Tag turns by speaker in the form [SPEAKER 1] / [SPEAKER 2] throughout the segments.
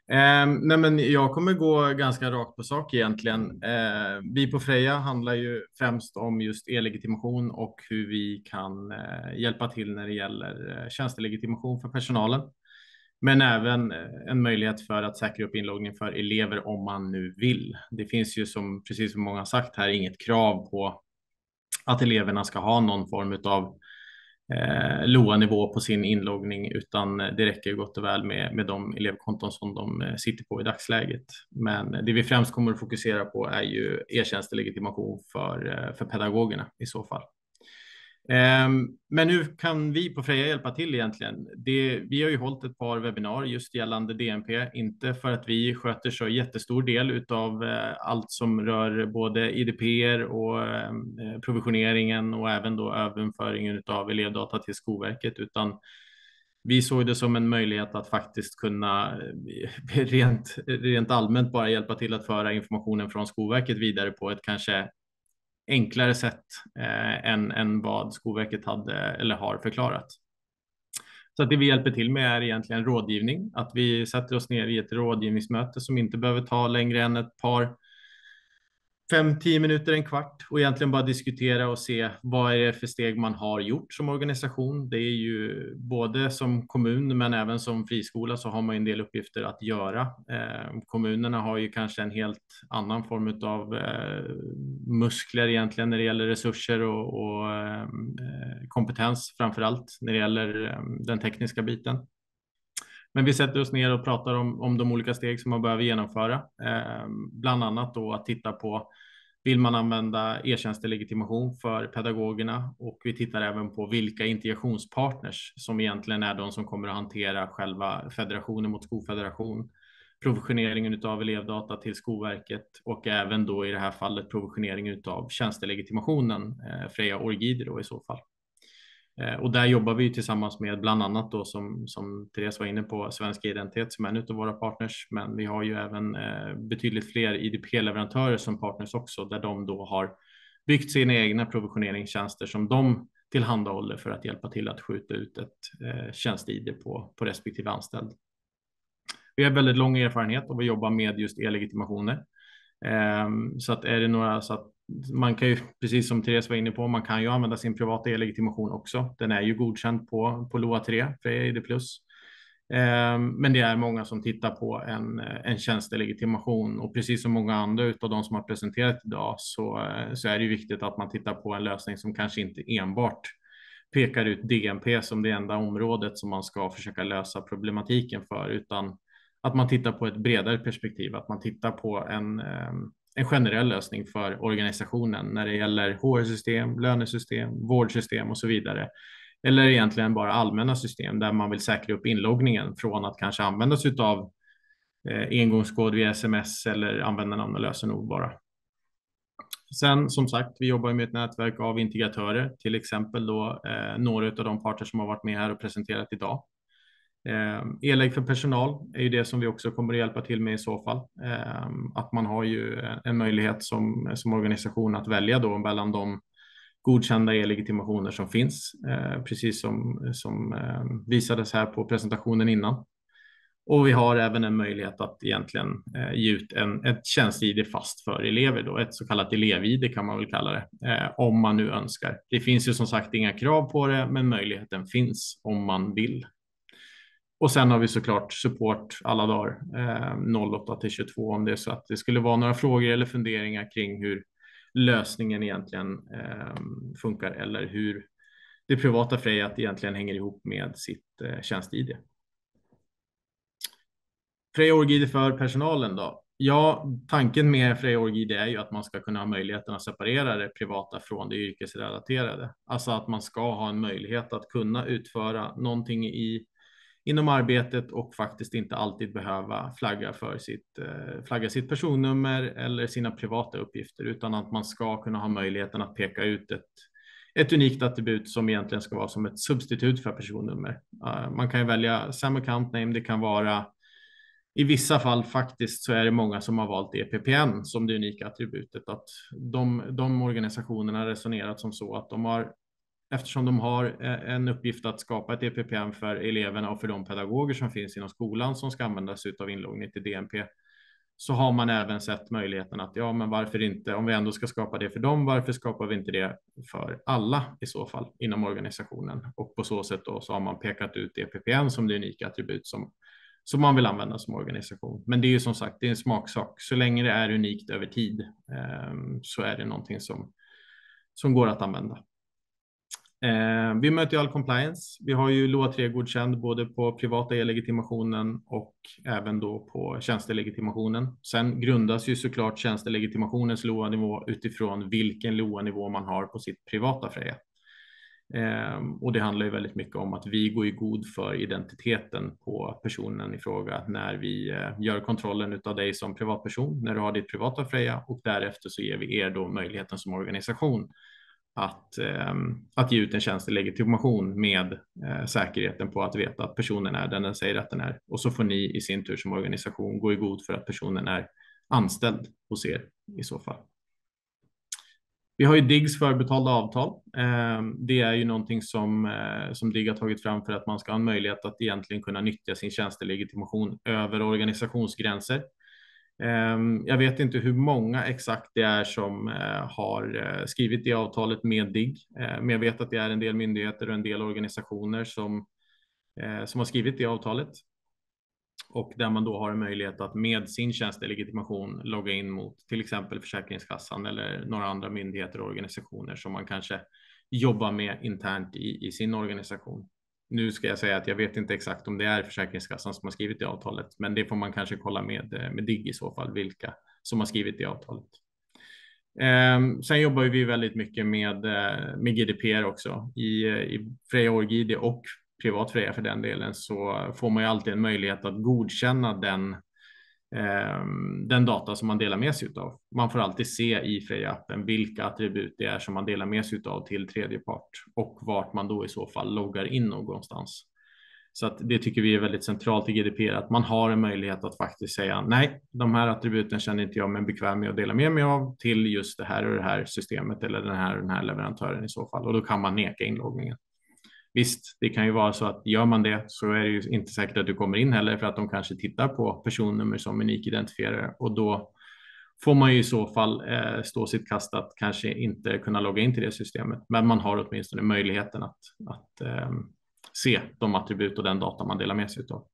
[SPEAKER 1] Nej, men jag kommer gå ganska rakt på sak egentligen. Vi på Freja handlar ju främst om just e-legitimation och hur vi kan hjälpa till när det gäller tjänstelegitimation för personalen. Men även en möjlighet för att säkra upp inloggning för elever om man nu vill. Det finns ju som precis som många har sagt här inget krav på att eleverna ska ha någon form av LOA-nivå på sin inloggning, utan det räcker gott och väl med de elevkonton som de sitter på i dagsläget. Men det vi främst kommer att fokusera på är ju e-tjänstelegitimation för pedagogerna i så fall. Men hur kan vi på Freja hjälpa till egentligen? Vi har ju hållit ett par webbinar just gällande DNP, inte för att vi sköter så jättestor del av allt som rör både IDPR och provisioneringen och även då överföringen av elevdata till Skolverket, utan vi såg det som en möjlighet att faktiskt kunna rent allmänt bara hjälpa till att föra informationen från Skolverket vidare på ett kanske enklare sätt än vad Skolverket hade eller har förklarat. Så att det vi hjälper till med är egentligen rådgivning, att vi sätter oss ner i ett rådgivningsmöte som inte behöver ta längre än ett par 5-10 minuter, en kvart, och egentligen bara diskutera och se vad är det för steg man har gjort som organisation. Det är ju både som kommun men även som friskola så har man en del uppgifter att göra. Kommunerna har ju kanske en helt annan form av muskler egentligen när det gäller resurser och kompetens, framför allt när det gäller den tekniska biten. Men vi sätter oss ner och pratar om de olika steg som man behöver genomföra. Bland annat då att titta på, vill man använda e-tjänstelegitimation för pedagogerna, och vi tittar även på vilka integrationspartners som egentligen är de som kommer att hantera själva federationen mot skolfederation, provisioneringen av elevdata till Skolverket och även då i det här fallet provisioneringen av tjänstelegitimationen, Freja Orgider då i så fall. Och där jobbar vi tillsammans med bland annat då som Therese var inne på, Svenska Identitet som är en av våra partners, men vi har ju även betydligt fler IDP-leverantörer som partners också, där de då har byggt sina egna provisioneringstjänster som de tillhandahåller för att hjälpa till att skjuta ut ett tjänst-ID på respektive anställd. Vi har väldigt lång erfarenhet av att jobba med just e-legitimationer. Så att är det några, så att man kan ju, precis som Therese var inne på, man kan ju använda sin privata e-legitimation också. Den är ju godkänd på LOA 3 för ID+. Men det är många som tittar på en tjänstelegitimation, och precis som många andra av de som har presenterat idag så är det ju viktigt att man tittar på en lösning som kanske inte enbart pekar ut DNP som det enda området som man ska försöka lösa problematiken för, utan att man tittar på ett bredare perspektiv, att man tittar på en generell lösning för organisationen när det gäller HR-system, lönesystem, vårdsystem och så vidare. Eller egentligen bara allmänna system där man vill säkra upp inloggningen från att kanske användas av engångskod via sms eller användarnamn och lösenord bara. Sen som sagt, vi jobbar med ett nätverk av integratörer, till exempel då några av de parter som har varit med här och presenterat idag. E-lägg för personal är ju det som vi också kommer att hjälpa till med i så fall. Att man har ju en möjlighet som organisation att välja då mellan de godkända e-legitimationer som finns, precis som visades här på presentationen innan. Och vi har även en möjlighet att egentligen ge ut ett tjänst-ID fast för elever då, ett så kallat elev-ID kan man väl kalla det, om man nu önskar. Det finns ju som sagt inga krav på det, men möjligheten finns om man vill. Och sen har vi såklart support alla dagar 08 till 22 om det är så att det skulle vara några frågor eller funderingar kring hur lösningen egentligen funkar eller hur det privata Freja egentligen hänger ihop med sitt tjänst-ID. Freja Orgider för personalen då? Ja, tanken med Freja Orgider är ju att man ska kunna ha möjligheten att separera det privata från det yrkesrelaterade. Alltså att man ska ha en möjlighet att kunna utföra någonting inom arbetet och faktiskt inte alltid behöva flagga sitt personnummer eller sina privata uppgifter, utan att man ska kunna ha möjligheten att peka ut ett unikt attribut som egentligen ska vara som ett substitut för personnummer. Man kan ju välja SAM account name, det kan vara i vissa fall faktiskt så är det många som har valt EPPN som det unika attributet, att de organisationerna har resonerat som så att de har eftersom de har en uppgift att skapa ett EPPM för eleverna och för de pedagoger som finns inom skolan som ska användas av inloggning till DNP, så har man även sett möjligheten att ja, men varför inte, om vi ändå ska skapa det för dem, varför skapar vi inte det för alla i så fall inom organisationen? Och på så sätt då så har man pekat ut EPPN som det unika attribut som man vill använda som organisation. Men det är ju som sagt, det är en smaksak. Så länge det är unikt över tid så är det någonting som går att använda. Vi möter ju all compliance. Vi har ju LOA 3 godkänd både på privata e-legitimationen och även då på tjänstelegitimationen. Sen grundas ju såklart tjänstelegitimationens LOA-nivå utifrån vilken LOA-nivå man har på sitt privata Freja. Och det handlar ju väldigt mycket om att vi går i god för identiteten på personen i fråga när vi gör kontrollen av dig som privatperson, när du har ditt privata Freja, och därefter så ger vi er då möjligheten som organisation att ge ut en tjänstelegitimation med säkerheten på att veta att personen är den säger att den är. Och så får ni i sin tur som organisation gå i god för att personen är anställd hos er i så fall. Vi har ju DIGGs förbetalda avtal. Det är ju någonting som DIGG har tagit fram för att man ska ha en möjlighet att egentligen kunna nyttja sin tjänstelegitimation över organisationsgränser. Jag vet inte hur många exakt det är som har skrivit i avtalet med DIGG, men jag vet att det är en del myndigheter och en del organisationer som har skrivit i avtalet. Och där man då har en möjlighet att med sin tjänstelegitimation logga in mot till exempel Försäkringskassan eller några andra myndigheter och organisationer som man kanske jobbar med internt i sin organisation. Nu ska jag säga att jag vet inte exakt om det är Försäkringskassan som har skrivit i avtalet, men det får man kanske kolla med DIGG i så fall, vilka som har skrivit i avtalet. Sen jobbar vi väldigt mycket med GDPR också. I Freja OrgID och privat Freja för den delen så får man ju alltid en möjlighet att godkänna den data som man delar med sig av. Man får alltid se i Freja-appen vilka attribut det är som man delar med sig av till tredje part och vart man då i så fall loggar in någonstans. Så att det tycker vi är väldigt centralt i GDPR, att man har en möjlighet att faktiskt säga nej, de här attributen känner inte jag mig bekväm med att dela med mig av till just det här och det här systemet eller den här leverantören i så fall, och då kan man neka inloggningen. Visst, det kan ju vara så att gör man det så är det ju inte säkert att du kommer in heller, för att de kanske tittar på personnummer som unik identifierare, och då får man ju i så fall stå sitt kast att kanske inte kunna logga in till det systemet. Men man har åtminstone möjligheten att se de attribut och den data man delar med sig av.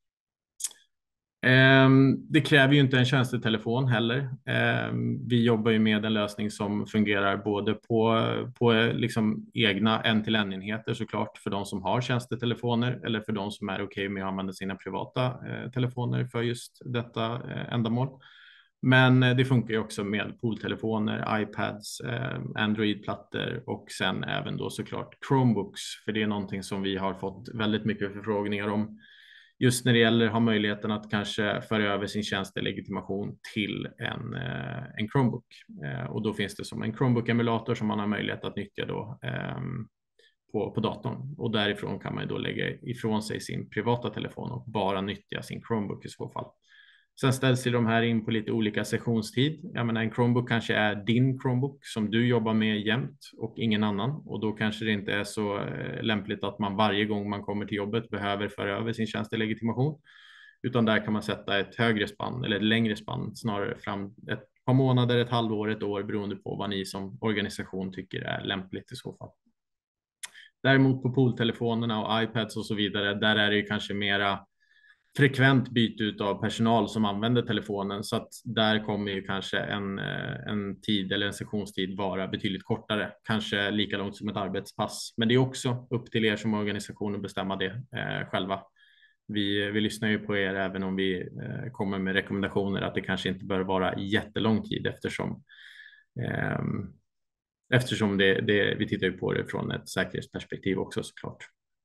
[SPEAKER 1] Det kräver ju inte en tjänstetelefon heller. Vi jobbar ju med en lösning som fungerar både på liksom egna en-till-en-enheter såklart för de som har tjänstetelefoner eller för de som är okej med att använda sina privata telefoner för just detta ändamål. Men det funkar ju också med pooltelefoner, iPads, Android-plattor och sen även då såklart Chromebooks, för det är någonting som vi har fått väldigt mycket förfrågningar om. Just när det gäller att ha möjligheten att kanske föra över sin tjänstelegitimation till en Chromebook. Och då finns det som en Chromebook-emulator som man har möjlighet att nyttja då på datorn. Och därifrån kan man då lägga ifrån sig sin privata telefon och bara nyttja sin Chromebook i så fall. Sen ställs de här in på lite olika sessionstid. Jag menar, en Chromebook kanske är din Chromebook som du jobbar med jämt och ingen annan. Och då kanske det inte är så lämpligt att man varje gång man kommer till jobbet behöver föra över sin tjänstelegitimation. Utan där kan man sätta ett högre spann eller ett längre spann, snarare fram ett par månader, ett halvår, ett år, beroende på vad ni som organisation tycker är lämpligt i så fall. Däremot på pooltelefonerna och iPads och så vidare, där är det ju kanske mera frekvent byte av personal som använder telefonen, så att där kommer ju kanske en tid eller en sessionstid vara betydligt kortare, kanske lika långt som ett arbetspass. Men det är också upp till er som organisation att bestämma det själva. Vi lyssnar ju på er även om vi kommer med rekommendationer att det kanske inte bör vara jättelång tid eftersom vi tittar ju på det från ett säkerhetsperspektiv också såklart.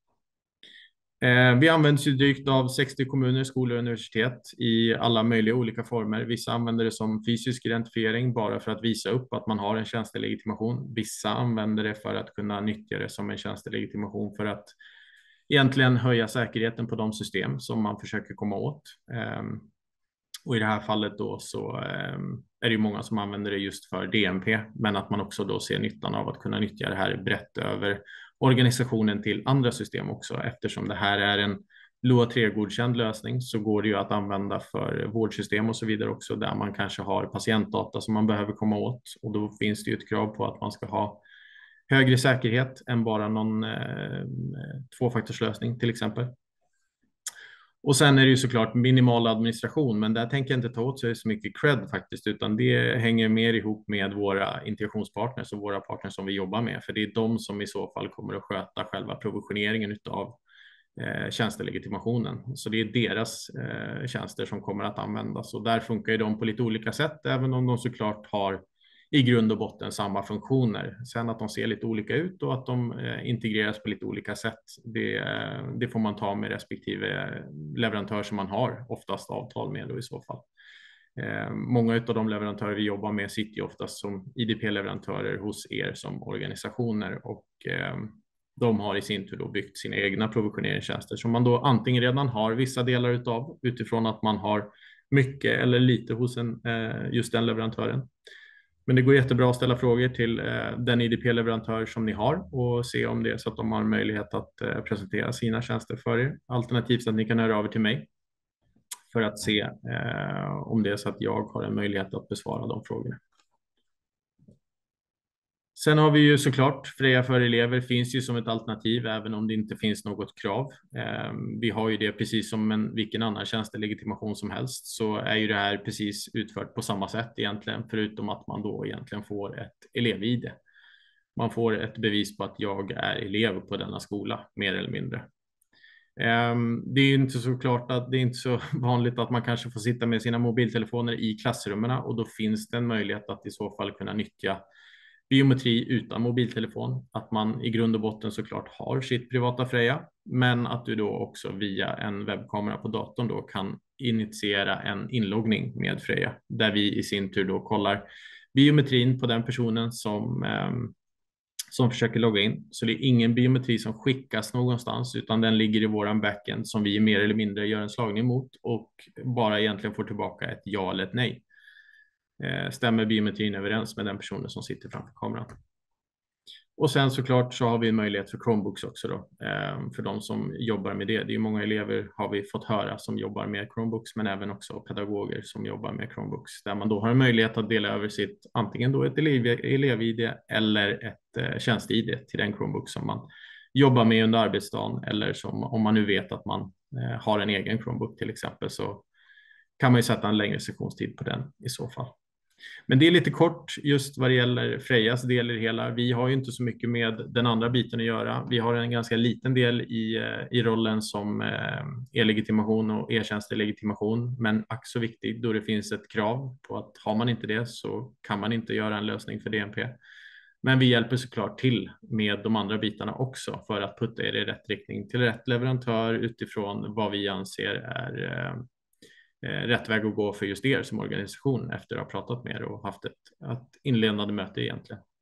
[SPEAKER 1] Vi används ju drygt av 60 kommuner, skolor och universitet i alla möjliga olika former. Vissa använder det som fysisk identifiering bara för att visa upp att man har en tjänstelegitimation. Vissa använder det för att kunna nyttja det som en tjänstelegitimation för att egentligen höja säkerheten på de system som man försöker komma åt. Och i det här fallet då så är det ju många som använder det just för DMP, men att man också då ser nyttan av att kunna nyttja det här brett över organisationen till andra system också. Eftersom det här är en LOA 3-godkänd lösning så går det ju att använda för vårdsystem och så vidare också, där man kanske har patientdata som man behöver komma åt, och då finns det ju ett krav på att man ska ha högre säkerhet än bara någon tvåfaktorslösning till exempel. Och sen är det ju såklart minimal administration, men där tänker jag inte ta åt sig så mycket cred faktiskt, utan det hänger mer ihop med våra integrationspartners och våra partners som vi jobbar med, för det är de som i så fall kommer att sköta själva provisioneringen av tjänstelegitimationen. Så det är deras tjänster som kommer att användas, och där funkar ju de på lite olika sätt, även om de såklart har i grund och botten samma funktioner. Sen att de ser lite olika ut och att de integreras på lite olika sätt, det får man ta med respektive leverantör som man har oftast avtal med då i så fall. Många av de leverantörer vi jobbar med sitter ju oftast som IDP-leverantörer hos er som organisationer, och de har i sin tur då byggt sina egna provisioneringstjänster som man då antingen redan har vissa delar utav utifrån att man har mycket eller lite hos just den leverantören. Men det går jättebra att ställa frågor till den IDP-leverantör som ni har och se om det är så att de har möjlighet att presentera sina tjänster för er. Alternativt att ni kan höra över till mig för att se om det är så att jag har en möjlighet att besvara de frågorna. Sen har vi ju såklart Freja för elever finns ju som ett alternativ även om det inte finns något krav. Vi har ju det precis som vilken annan tjänstelegitimation som helst, så är ju det här precis utfört på samma sätt egentligen, förutom att man då egentligen får ett elev-ID. Man får ett bevis på att jag är elev på denna skola, mer eller mindre. Det är inte så klart att det är inte så vanligt att man kanske får sitta med sina mobiltelefoner i klassrummen, och då finns det en möjlighet att i så fall kunna nyttja biometri utan mobiltelefon, att man i grund och botten såklart har sitt privata Freja, men att du då också via en webbkamera på datorn då kan initiera en inloggning med Freja, där vi i sin tur då kollar biometrin på den personen som försöker logga in. Så det är ingen biometri som skickas någonstans, utan den ligger i våran backend som vi mer eller mindre gör en slagning mot och bara egentligen får tillbaka ett ja eller ett nej. Stämmer biometrin överens med den personen som sitter framför kameran. Och sen såklart så har vi en möjlighet för Chromebooks också då, för de som jobbar med det. Det är många elever har vi fått höra som jobbar med Chromebooks, men även också pedagoger som jobbar med Chromebooks, där man då har en möjlighet att dela över sitt antingen då ett elev-ID eller ett tjänst-ID till den Chromebook som man jobbar med under arbetsdagen, eller som om man nu vet att man har en egen Chromebook till exempel, så kan man ju sätta en längre sektionstid på den i så fall. Men det är lite kort just vad det gäller Frejas del i det hela. Vi har ju inte så mycket med den andra biten att göra. Vi har en ganska liten del i rollen som e-legitimation och e-tjänstelegitimation, men ack så viktigt då det finns ett krav på att har man inte det så kan man inte göra en lösning för DMP. Men vi hjälper såklart till med de andra bitarna också för att putta er i rätt riktning till rätt leverantör utifrån vad vi anser är rätt väg att gå för just er som organisation efter att ha pratat med er och haft ett inledande möte egentligen.